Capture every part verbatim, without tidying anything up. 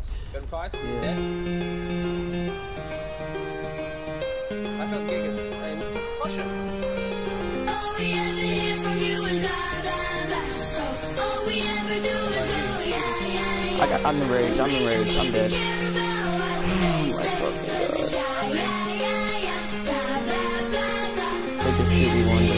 Twice? Got him twice? Yeah. Dead? I feel gig is hey, push him. All we ever hear from you is blah blah blah. So all we ever do is go yeah yeah yeah. I got, I'm in rage, I'm in rage, I'm dead. Take this Stevie Wonder.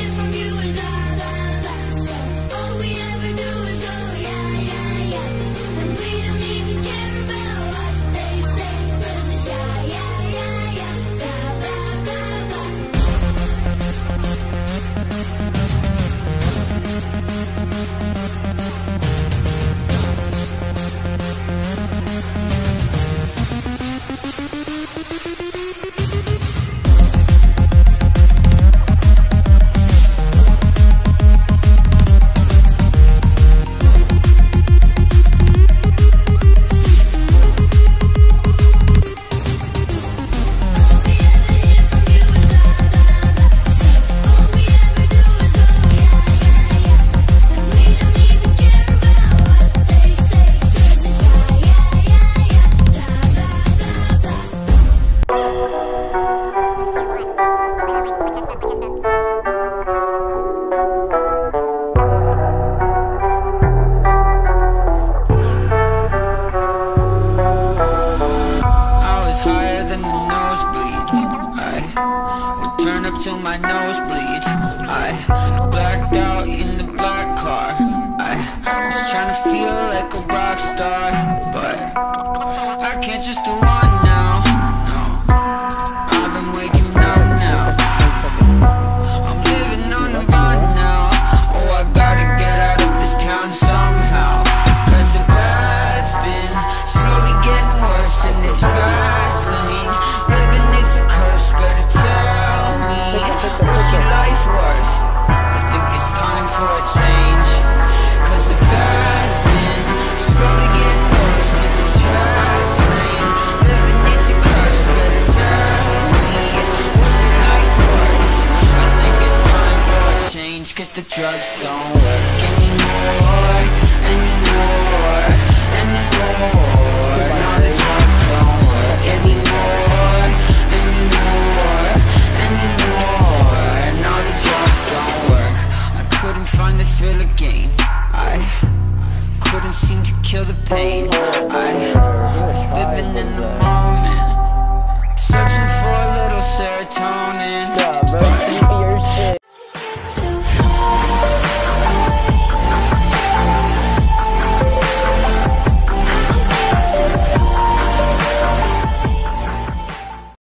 Turn up till my nose bleed. I blacked out in the black car. I was trying to feel like a rock star, but I can't just do one now. No, I've been way too numb now. I'm living on the run now. Oh, I gotta get out of this town somehow, cause the bad's been slowly getting worse in this fast lane. Living it's a curse, better tell me, what's your life worth? I think it's time for a change, cause the bad's been slowly getting worse in this fast lane. Living it's a curse, better tell me, what's your life worth? I think it's time for a change, cause the drugs don't work anymore, anymore, anymore. Now the drugs don't work anymore, anymore, anymore. Now the drugs don't work. I couldn't find the thrill again. I couldn't seem to kill the pain.